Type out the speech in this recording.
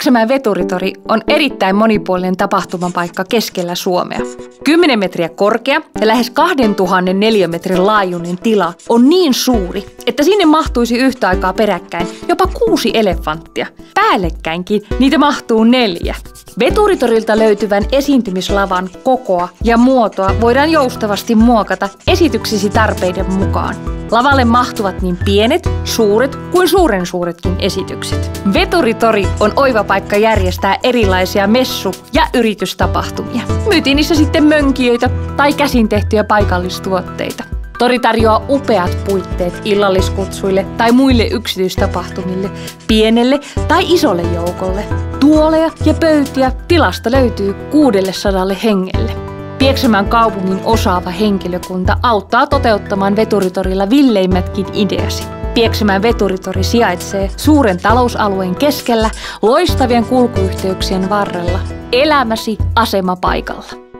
Pieksämäen veturitori on erittäin monipuolinen tapahtumapaikka keskellä Suomea. 10 metriä korkea ja lähes 2000 neliömetrin laajuinen tila on niin suuri, että sinne mahtuisi yhtä aikaa peräkkäin jopa 6 elefanttia. Päällekkäinkin niitä mahtuu 4. Veturitorilta löytyvän esiintymislavan kokoa ja muotoa voidaan joustavasti muokata esityksesi tarpeiden mukaan. Lavalle mahtuvat niin pienet, suuret kuin suurensuuretkin esitykset. Veturitori on oiva paikka järjestää erilaisia messu- ja yritystapahtumia. Myytiin niissä sitten mönkijöitä tai käsin tehtyjä paikallistuotteita. Tori tarjoaa upeat puitteet illalliskutsuille tai muille yksityistapahtumille, pienelle tai isolle joukolle. Tuoleja ja pöytiä tilasta löytyy 600 hengelle. Pieksämäen kaupungin osaava henkilökunta auttaa toteuttamaan veturitorilla villeimmätkin ideasi. Pieksämäen veturitori sijaitsee suuren talousalueen keskellä loistavien kulkuyhteyksien varrella elämäsi asemapaikalla.